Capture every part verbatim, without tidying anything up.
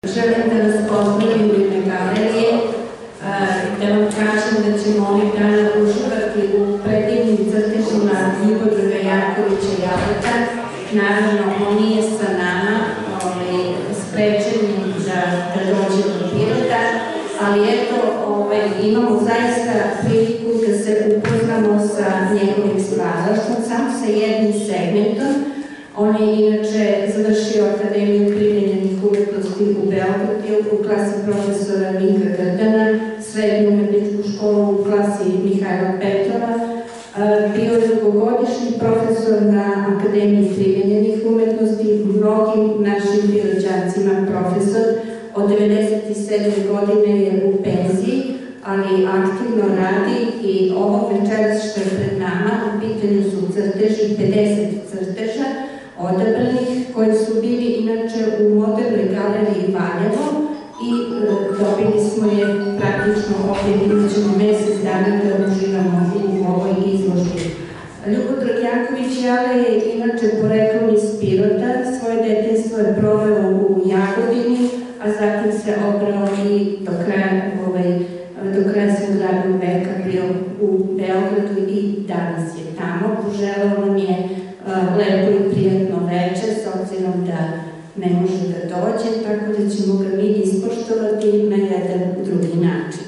Želim da vas pozdravim u ime galerije, da vam kažem da ćemo ovih dana uživati u predivnim crtežima Ljubodraga Jankovića Jableka. Naravno, on nije sa nama, sprečen da dođe do Pirota, ali eto, imamo zaista priliku da se upoznamo sa njegovim stvaralaštvom, samo sa jednim segmentom. On je inače završio Akademiju primenjenih umetnosti u Beogradu u klasi profesora Vinka Grdana, srednju umetničku školu u klasi Mihajla Petrova. Bio je dugogodišnji profesor na Akademiji primenjenih umetnosti, mnogim našim birođacima profesor. Od devedeset sedme godine je u penziji, ali aktivno radi i ovo večeras što je pred nama, u pitanju su crteži, pedeset crteža odabranih, koji su bili inače u Modernoj galeriji Valjevo i dobili smo je praktično ovdje, imat ćemo mesec dana da uživamo u ovoj izložbi. Ljubodrag Janković Jale je inače poreklom iz Pirota, svoje detinjstvo je proveo u Jagodini, a zatim se obrao i do kraja svog radnog veka bio u Beogradu i danas je tamo. Poželeo nam je lepo i prijatno večer, s obzirom da ne može da dođe, tako da ćemo ga mi ispoštovati na jedan drugi način.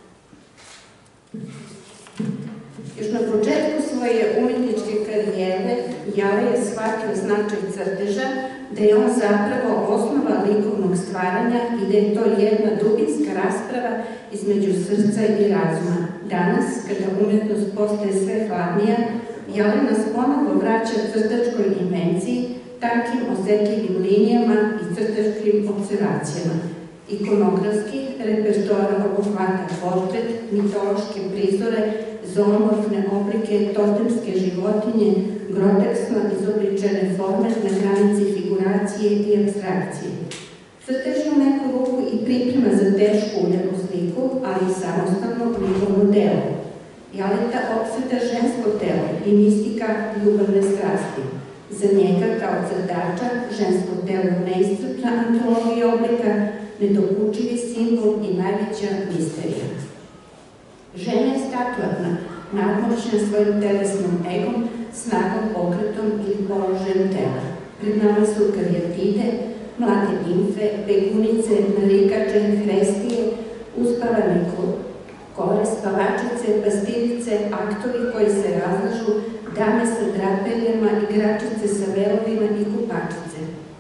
Još na početku svoje umetničke karijere Jale je shvatio značaj crteža, da je on zapravo osnova likovnog stvaranja i da je to jedna dubinska rasprava između srca i razuma. Danas, kada umetnost postaje sve hladnija, Jale nas ponovo vraća crtačkoj dimenziji, tankim osetljivim linijama i crtačkim observacijama. Ikonografski repertoar obuhvata portret, mitološke prizore, zoomorfne oblike, totemske životinje, groteksno izobličene forme na granici figuracije i apstrakcije. Crtež u neku ruku i priprema za tešku uljanu sliku, ali i samostalno likovno delo. Jaleta opseda žensko telo i mistika ljubavne strasti. Za njega, kao crtača, žensko telo je neiscrpna antologija oblika, nedokučivi simbol i najveća misterija. Žena je statuarna, nadmoćna svojim telesnom egom, snagom, pokretom ili položajem tela. Pred nama su karijatide, mlade nimfe, begunice, narikače, hrestije, uspavane kore, spavačice, pastirice, aktori koji se razlažu, dame sa draperijama, igračice sa velovima i kupačice.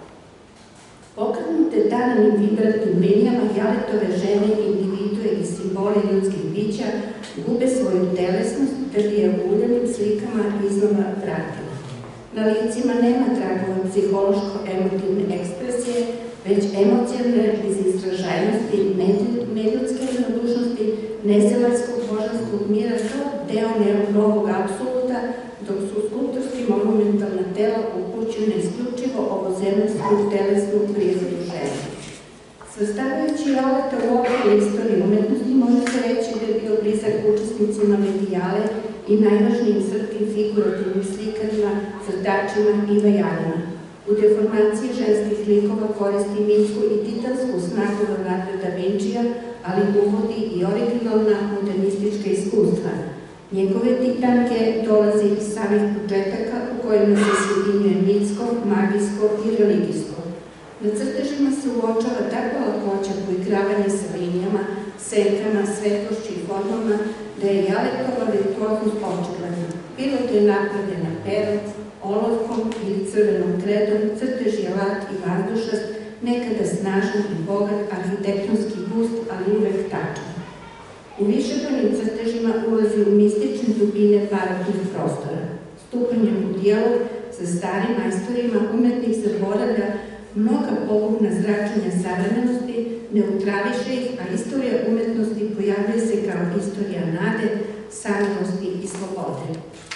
Pokrenute tananim vibratnim linijama, Jaletove žene, individue i simbole ljudskih bića gube svoju telesnost da bi je u uljanim slikama iznova vratila. Na licima nema tragova psihološko-emotivne ekspresije, već emocijne izražajnosti, neljudske ravnodušnosti, nezemaljskog božanskog mira kao deo novog apsoluta, dok su skulptorski monumentalna tela upućena isključivo ovozemaljsku telesnu prirodu žene. Svrstavajući Jaleta u okviru istorije umetnosti, može se reći da je bio blizak učesnicima medijale i najvažnijim srpskim figurativnim slikarima, crtačima i vajarima. U deformaciji ženskih likova koristi mitsku i titansku snagu Leonarda da Vincija, ali uvodi i originalna modernistička iskustva. Njegove titanke dolazi iz samih početaka u kojima se sjedinjuje mitsko, magijsko i religijsko. Na crtežima se uočava takva lakoća poigravanja sa linijama, senkama, svetlošću i formama, da je Jaletova virtuoznost očigledna. Bilo da je napravljen na perac, olovkom ili crvenom kredom, crtež je lak i vazdušast, nekada snažan i bogat arhitektonski bust, ali uvek tačan. U višebranim crtežima ulazi u mistične dubine baroknih prostora. Stupanjem u dijalog sa starim majstorima umetnik zaboravlja mnoga pogubna zračenja savremenosti, neutrališe ih, a istorija umetnosti pojavlja se kao istorija nade, samilosti i slobode.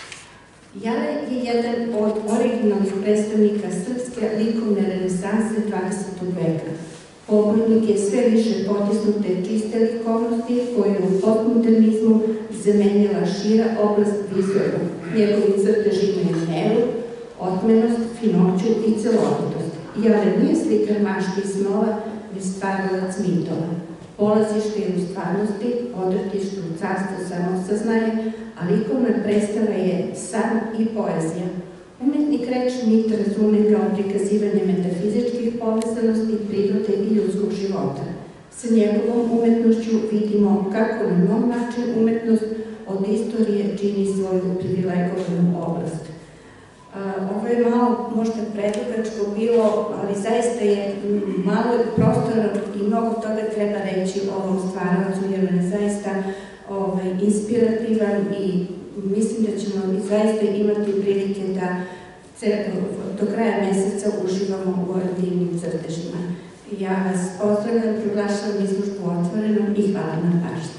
Jale je jedan od originalnih predstavnika srpske likovne renesanse dvadesetog veka. Pobojnik je sve više potisnute čiste likovnosti koja je u postmodernizmu zamenjala šira oblast vizualnog. Njegovi crteži imaju meru, otmenost, finoću i celovitost. Jale nije slikar mašti i snova, je stvarilac mitova. Polazište je u stvarnosti, odretište u carstvu samosaznaje, a likovna predstava je san i poezija. Umetnik reč mit razume kao prikazivanje metafizičkih povezanosti prirode i ljudskog života. Sa njegovom umetnošću vidimo kako na nov način umetnost od istorije čini svoju privilegovanu oblast. Ovo je malo možda predugačko bilo, ali zaista je malo prostora i mnogo toga treba reći o ovom stvaralacu, jer on je zaista inspirativan i mislim da ćemo i zaista imati prilike da do kraja meseca uživamo u ovim divnim crtežima. Ja vas pozdravljam, proglašavam izložbu otvorenom i hvala na pažnju.